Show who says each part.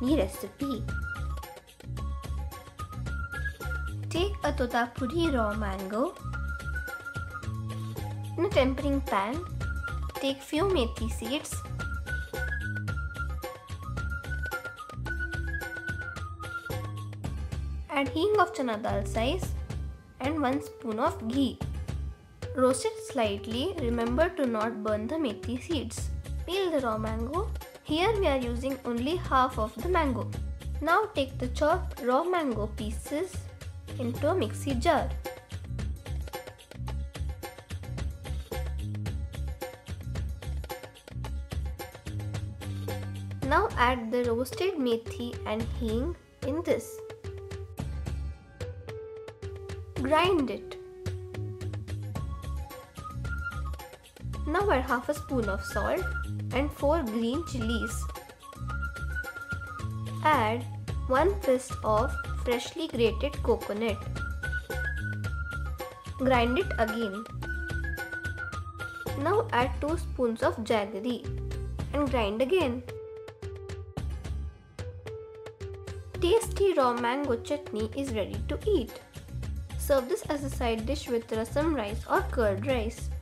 Speaker 1: chutney recipe. Take a totapuri raw mango. In a tempering pan, take few methi seeds, add hing of chana dal size and 1 spoon of ghee. Roast it slightly, remember to not burn the methi seeds. Peel the raw mango. Here we are using only half of the mango. Now take the chopped raw mango pieces into a mixie jar. Now add the roasted methi and hing in this. Grind it. Now add half a spoon of salt and 4 green chilies. Add 1 fist of freshly grated coconut. Grind it again. Now add 2 spoons of jaggery and grind again. Tasty raw mango chutney is ready to eat. Serve this as a side dish with rasam rice or curd rice.